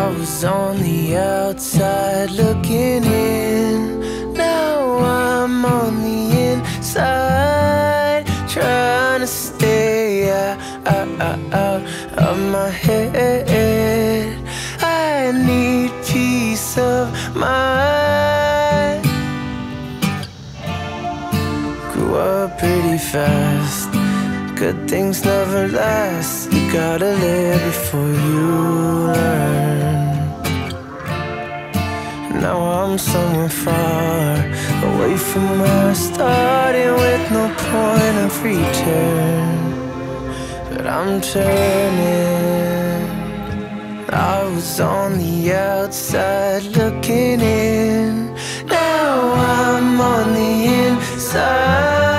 was on the outside looking in. Now I'm on the inside, trying to stay out of my head. I need peace of mind. Grew up pretty fast, good things never last. You gotta live before you learn. Now I'm somewhere far away from where I started, with no point of return. But I'm turning. I was on the outside looking in. Now I'm on the inside,